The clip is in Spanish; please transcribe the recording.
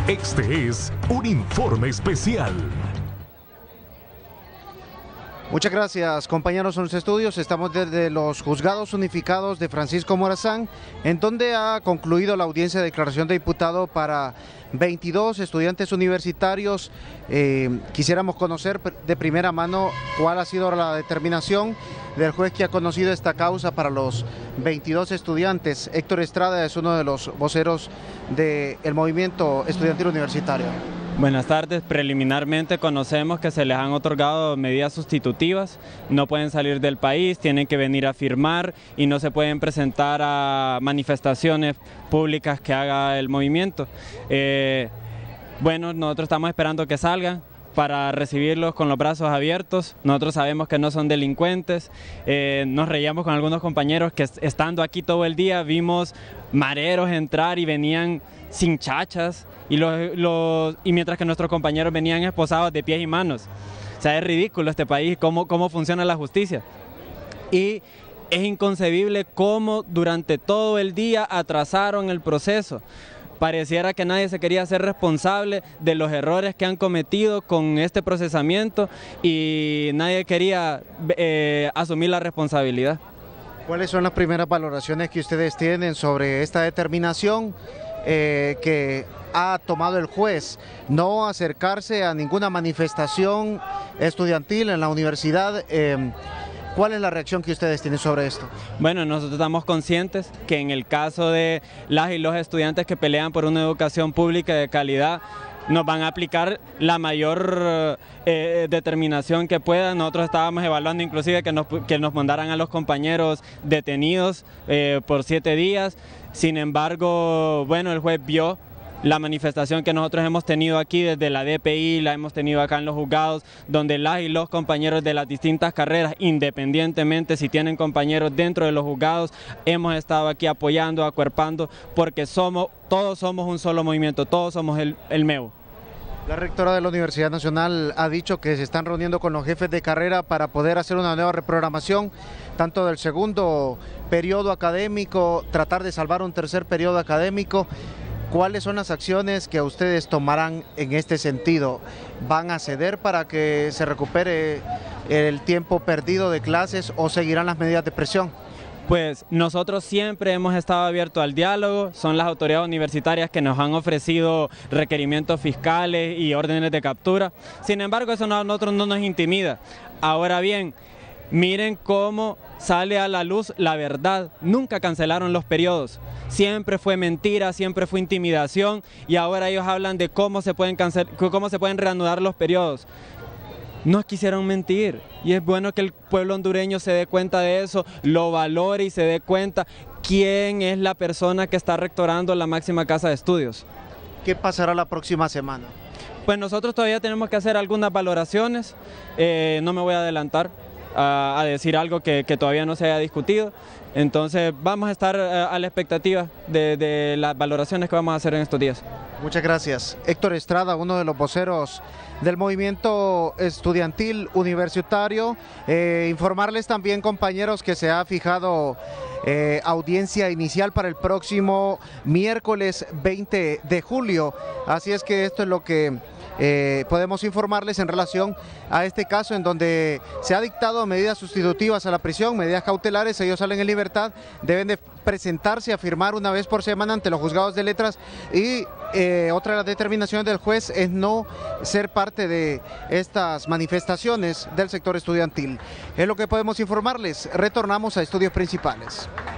Este es un informe especial. Muchas gracias, compañeros en los estudios. Estamos desde los juzgados unificados de Francisco Morazán, en donde ha concluido la audiencia de declaración de diputado para 22 estudiantes universitarios. Quisiéramos conocer de primera mano cuál ha sido la determinación del juez que ha conocido esta causa para los 22 estudiantes. Héctor Estrada es uno de los voceros del movimiento estudiantil universitario. Buenas tardes. Preliminarmente conocemos que se les han otorgado medidas sustitutivas, no pueden salir del país, tienen que venir a firmar y no se pueden presentar a manifestaciones públicas que haga el movimiento. Bueno, nosotros estamos esperando que salgan para recibirlos con los brazos abiertos. Nosotros sabemos que no son delincuentes. Nos reíamos con algunos compañeros que estando aquí todo el día vimos mareros entrar y venían sin chachas y mientras que nuestros compañeros venían esposados de pies y manos. O sea, es ridículo este país, cómo funciona la justicia. Y es inconcebible cómo durante todo el día atrasaron el proceso. Pareciera que nadie se quería hacer responsable de los errores que han cometido con este procesamiento y nadie quería asumir la responsabilidad. ¿Cuáles son las primeras valoraciones que ustedes tienen sobre esta determinación que ha tomado el juez? No acercarse a ninguna manifestación estudiantil en la universidad. ¿Cuál es la reacción que ustedes tienen sobre esto? Bueno, nosotros estamos conscientes que en el caso de las y los estudiantes que pelean por una educación pública de calidad, nos van a aplicar la mayor determinación que puedan. Nosotros estábamos evaluando inclusive que nos mandaran a los compañeros detenidos por 7 días. Sin embargo, bueno, el juez vio la manifestación que nosotros hemos tenido aquí desde la DPI, la hemos tenido acá en los juzgados, donde las y los compañeros de las distintas carreras, independientemente si tienen compañeros dentro de los juzgados, hemos estado aquí apoyando, acuerpando, porque todos somos un solo movimiento, todos somos el MEU. La rectora de la Universidad Nacional ha dicho que se están reuniendo con los jefes de carrera para poder hacer una nueva reprogramación, tanto del segundo periodo académico, tratar de salvar un tercer periodo académico. ¿Cuáles son las acciones que ustedes tomarán en este sentido? ¿Van a ceder para que se recupere el tiempo perdido de clases o seguirán las medidas de presión? Pues nosotros siempre hemos estado abiertos al diálogo, son las autoridades universitarias que nos han ofrecido requerimientos fiscales y órdenes de captura. Sin embargo, eso a nosotros no nos intimida. Ahora bien, miren cómo sale a la luz la verdad. Nunca cancelaron los periodos. Siempre fue mentira, siempre fue intimidación y ahora ellos hablan de cómo se pueden reanudar los periodos. No quisieron mentir y es bueno que el pueblo hondureño se dé cuenta de eso, lo valore y se dé cuenta quién es la persona que está rectorando la máxima casa de estudios. ¿Qué pasará la próxima semana? Pues nosotros todavía tenemos que hacer algunas valoraciones, no me voy a adelantar a decir algo que todavía no se haya discutido. Entonces vamos a estar a la expectativa de las valoraciones que vamos a hacer en estos días. Muchas gracias. Héctor Estrada, uno de los voceros del movimiento estudiantil universitario. Informarles también, compañeros, que se ha fijado audiencia inicial para el próximo miércoles 20 de julio. Así es que esto es lo que podemos informarles en relación a este caso en donde se ha dictado medidas sustitutivas a la prisión, medidas cautelares. Ellos salen en libertad, deben de presentarse a firmar una vez por semana ante los juzgados de letras y otra de las determinaciones del juez es no ser parte de estas manifestaciones del sector estudiantil. Es lo que podemos informarles. Retornamos a estudios principales.